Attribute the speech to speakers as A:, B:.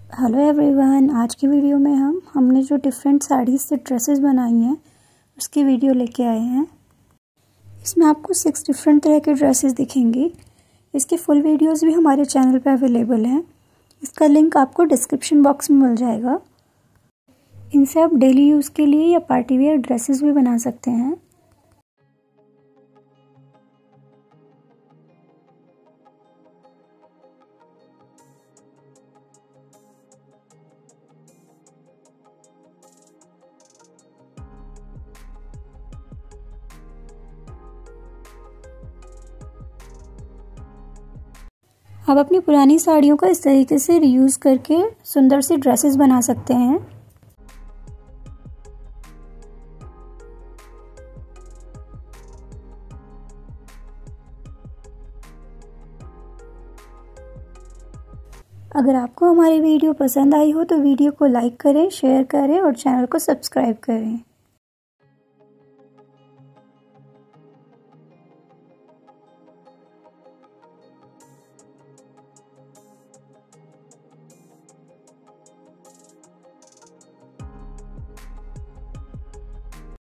A: Hello everyone, आज की video में हमने जो डिफरेंट साड़ीज़ से ड्रेसेस बनाई हैं उसकी वीडियो लेके आए हैं। इसमें आपको 6 डिफरेंट तरह के ड्रेसेस दिखेंगी। इसकी फुल वीडियोस भी हमारे चैनल पे अवेलेबल हैं। इसका लिंक आपको डिस्क्रिप्शन बॉक्स में मिल जाएगा। इनसे आप डेली यूज़ के लिए या पार्टी वेयर ड्रेसेस भी बना सकते हैं। आप अपनी पुरानी साड़ियों का इस तरीके से रीयूज़ करके सुंदर सी ड्रेसेस बना सकते हैं। अगर आपको हमारी वीडियो पसंद आई हो तो वीडियो को लाइक करें, शेयर करें और चैनल को सब्सक्राइब करें।